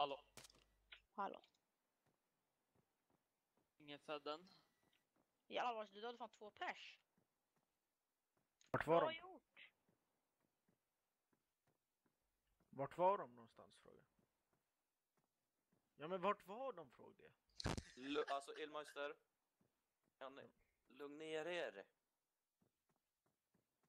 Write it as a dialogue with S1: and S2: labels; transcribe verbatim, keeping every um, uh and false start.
S1: Hallå.
S2: Hallå.
S1: Ingen födden.
S2: Jävlar vad du dödade fan två pers.
S3: Vart var
S2: Bra
S3: de?
S2: gjort.
S3: Vart var de någonstans, fråga? Ja, men vart var de, frågade jag?
S4: Lu- alltså, Elmeister. Kan ni lugna ner er?